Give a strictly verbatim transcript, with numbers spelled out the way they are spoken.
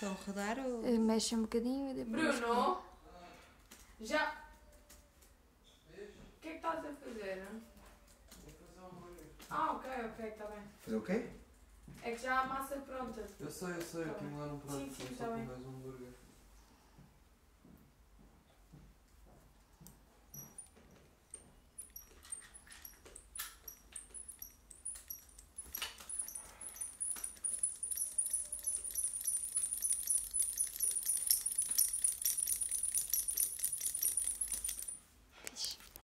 só rodar ou... Eh, Mexe um bocadinho e depois... Bruno? Já... O que é que estás a fazer? Vou fazer um hambúrguer. Ah, ok, ok, está bem. Fazer o quê? É que já há a massa pronta. Eu sei, eu sei, Tá eu tenho lá no prato. Sim, sim, só tá com bem. mais um hambúrguer.